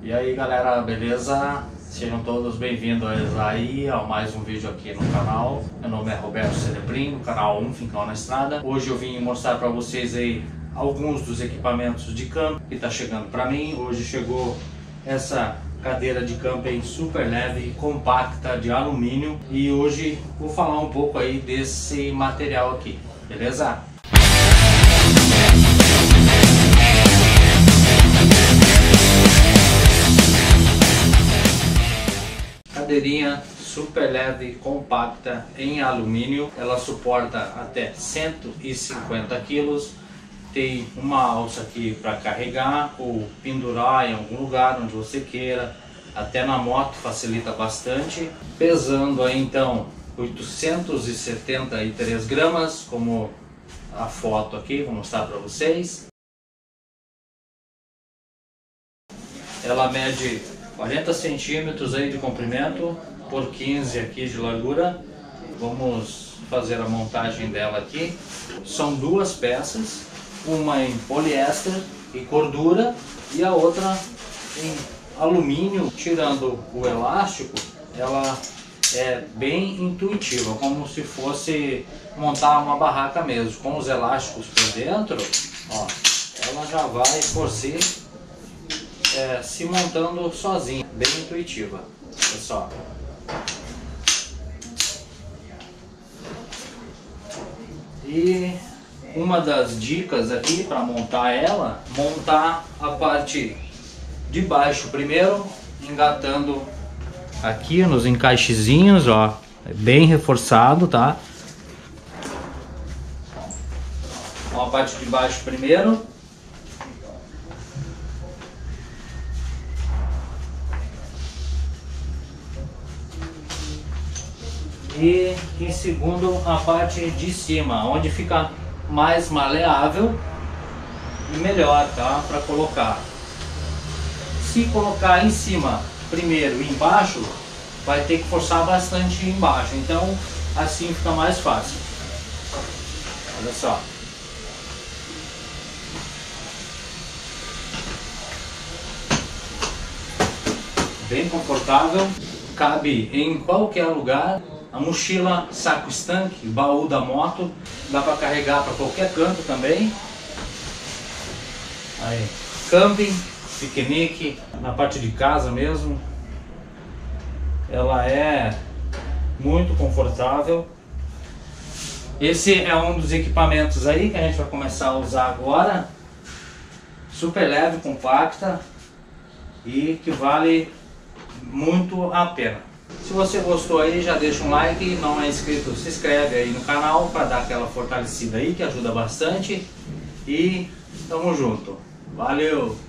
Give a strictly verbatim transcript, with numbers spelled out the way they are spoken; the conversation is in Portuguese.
E aí galera, beleza? Sejam todos bem-vindos aí a mais um vídeo aqui no canal. Meu nome é Roberto Cerebrim, do canal um Fincão na Estrada. Hoje eu vim mostrar para vocês aí alguns dos equipamentos de camping que tá chegando para mim. Hoje chegou essa cadeira de camping super leve, compacta, de alumínio, e hoje vou falar um pouco aí desse material aqui, beleza? Cadeirinha super leve, compacta, em alumínio. Ela suporta até cento e cinquenta quilos. Tem uma alça aqui para carregar ou pendurar em algum lugar onde você queira. Até na moto facilita bastante. Pesando aí então oitocentos e setenta e três gramas, como a foto aqui, vou mostrar para vocês. Ela mede quarenta centímetros aí de comprimento por quinze aqui de largura. Vamos fazer a montagem dela aqui. São duas peças, uma em poliéster e cordura e a outra em alumínio. Tirando o elástico, ela é bem intuitiva, como se fosse montar uma barraca mesmo, com os elásticos por dentro. Ó, ela já vai por si É, se montando sozinha, bem intuitiva, pessoal. E uma das dicas aqui para montar ela, montar a parte de baixo primeiro, engatando aqui nos encaixezinhos, ó, é bem reforçado, tá? Então, a parte de baixo primeiro. E em segundo a parte de cima, onde fica mais maleável e melhor, tá? Para colocar. Se colocar em cima primeiro e embaixo, vai ter que forçar bastante embaixo. Então assim fica mais fácil. Olha só. Bem confortável, cabe em qualquer lugar. A mochila, saco estanque, baú da moto, dá para carregar para qualquer canto também. Aí, camping, piquenique, na parte de casa mesmo. Ela é muito confortável. Esse é um dos equipamentos aí que a gente vai começar a usar agora. Super leve, compacta e que vale muito a pena. Se você gostou aí, já deixa um like, não é inscrito, se inscreve aí no canal para dar aquela fortalecida aí, que ajuda bastante. E tamo junto. Valeu!